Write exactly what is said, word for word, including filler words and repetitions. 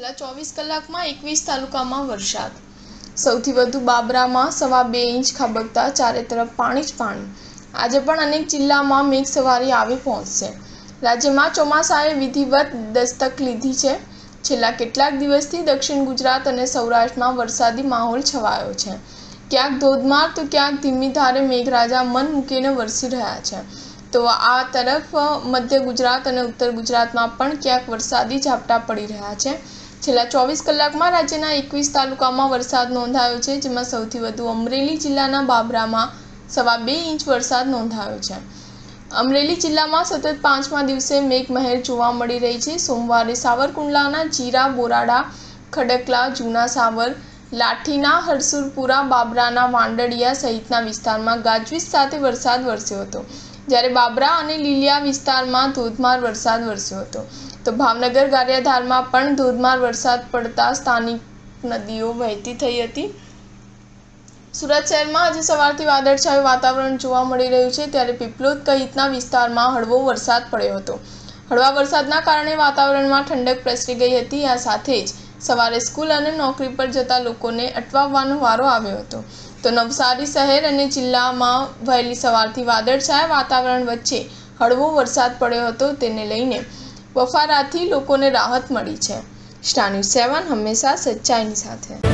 છેલ્લા ચોવીસ કલાકમાં એકવીસ તાલુકામાં વરસાદ. સૌથી વધુ બાબરામાં સવા બે ઇંચ ખાબકતા ચારે તરફ પાણી જ પાણી. આજે પણ અનેક જિલ્લામાં મેઘસવારી આવી પહોંચશે. રાજ્યમાં ચોમાસાએ વિધિવત દસ્તક લીધી છે. છેલ્લા કેટલાક દિવસથી દક્ષિણ ગુજરાત અને સૌરાષ્ટ્રમાં વરસાદી માહોલ છવાયો છે. ક્યાંક ધોધમાર તો ક્યાંક ધીમી ધારે મેઘરાજા મન મૂકીને વરસી રહ્યા છે. તો આ તરફ મધ્ય ગુજરાત અને ઉત્તર ગુજરાતમાં પણ ક્યાંક વરસાદી ઝાપટા પડી રહ્યા છે. છેલ્લા ચોવીસ કલાકમાં રાજ્યના એકવીસ તાલુકામાં વરસાદ નોંધાયો છે, જેમાં સૌથી વધુ અમરેલી જિલ્લાના બાબરામાં સવા બે ઇંચ વરસાદ નોંધાયો છે. અમરેલી જિલ્લામાં સતત પાંચમા દિવસે મેઘમહેર જોવા મળી રહી છે. સોમવારે સાવરકુંડલાના જીરા, બોરાડા, ખડકલા, જૂના સાવર, લાઠીના હરસુરપુરા, બાબરાના વાંડડિયા સહિતના વિસ્તારમાં ગાજવીજ સાથે વરસાદ વરસ્યો હતો, જ્યારે બાબરા અને લીલિયા વિસ્તારમાં ધોધમાર વરસાદ વરસ્યો હતો. તો ભાવનગર ગારિયાધારમાં પણ ધોધમાર વરસાદ પડતા સ્થાનિક નદીઓ વહેતી થઈ હતી. સુરત શહેરમાં આજે સવારથી વાદળછાયું વાતાવરણ જોવા મળી રહ્યું છે, ત્યારે પીપલોદ સહિતના વિસ્તારમાં હળવો વરસાદ પડ્યો હતો. હળવા વરસાદના કારણે વાતાવરણમાં ઠંડક પ્રસરી ગઈ હતી. આ સાથે જ સવારે સ્કૂલ અને નોકરી પર જતા લોકોને અટવાવવાનો વારો આવ્યો હતો. તો નવસારી શહેર અને જિલ્લામાં વહેલી સવારથી વાદળછાયા વાતાવરણ વચ્ચે હળવો વરસાદ પડ્યો હતો. તેને લઈને બફારાથી લોકોને રાહત મળી છે. સ્ટાર ન્યૂઝ સેવન હંમેશા સચ્ચાઈની સાથે.